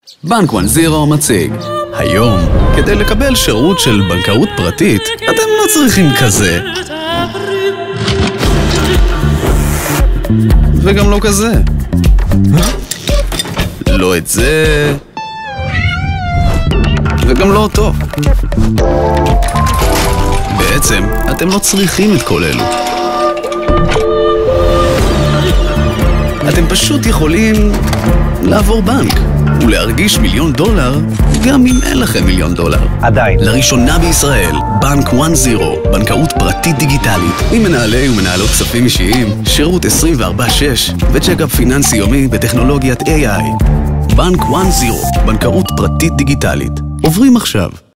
בנק 10 מציג. היום, כדי לקבל שירות של בנקאות פרטית, אתם לא צריכים כזה. וגם לא כזה. לא את זה. וגם לא אותו. בעצם, אתם לא צריכים את כל אלו. אתם פשוט יכולים לעבור בנק ולהרגיש $1,000,000 גם אם אין לכם $1,000,000. עדיין. לראשונה בישראל, בנק 10, בנקאות פרטית דיגיטלית, עם מנהלי ומנהלות כספים אישיים, שירות 24/6 וצ'קאפ פיננסי יומי בטכנולוגיית AI. בנק 10, בנקאות פרטית דיגיטלית. עוברים עכשיו.